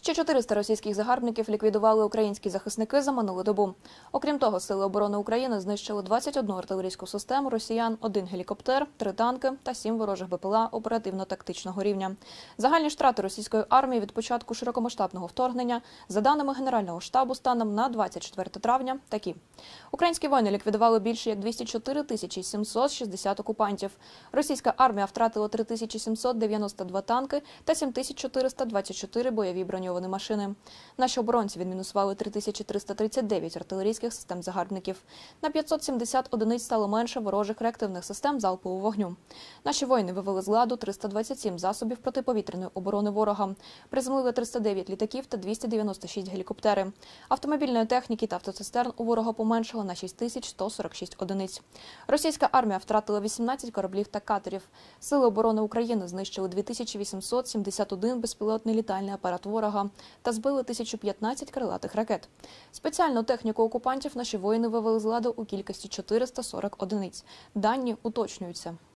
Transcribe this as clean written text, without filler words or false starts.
Ще 400 російських загарбників ліквідували українські захисники за минулу добу. Окрім того, Сили оборони України знищили 21 артилерійську систему росіян, 1 гелікоптер, 3 танки та 7 ворожих БПЛА оперативно-тактичного рівня. Загальні ж втрати російської армії від початку широкомасштабного вторгнення, за даними Генерального штабу, станом на 24 травня такі. Українські воїни ліквідували більше як 204 760 окупантів. Російська армія втратила 3792 танки та 7424 бойові броньовані машини. Наші оборонці відмінусували 3339 артилерійських систем загарбників. На 570 одиниць стало менше ворожих реактивних систем залпового вогню. Наші воїни вивели з ладу 327 засобів протиповітряної оборони ворога. Приземлили 309 літаків та 296 гелікоптери. Автомобільної техніки та автоцистерн у ворога поменшало на 6146 одиниць. Російська армія втратила 18 кораблів та катерів. Сили оборони України знищили 2871 безпілотний літальний апарат ворога та збили 1015 крилатих ракет. Спеціальну техніку окупантів наші воїни вивели з ладу у кількості 440 одиниць. Дані уточнюються.